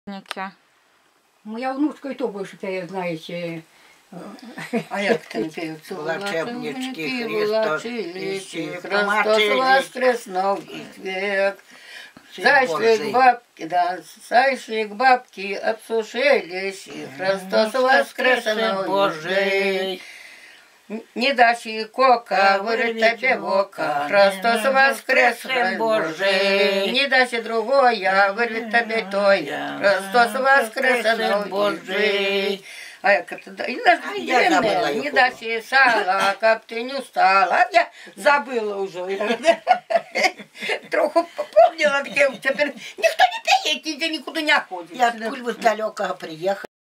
Моя внучка и то больше, знаете. А як ти пів? Волочебнички, Христос воскрес новый век. Зайшли к бабке, да, зайшли к бабке, обсушились, и Христос воскрес Божий. Не дашь кока, вырыть тебе в око, Христос воскрес Божий. Не дашь другое, вырыть тебе тое, Христос воскрес Божий. А як это, не дашь сала, как ты не устала. Я забыла уже. Троху помнила, теперь никто не пеет, нигде никуда не ходит. Я откуда-то далеко приехала.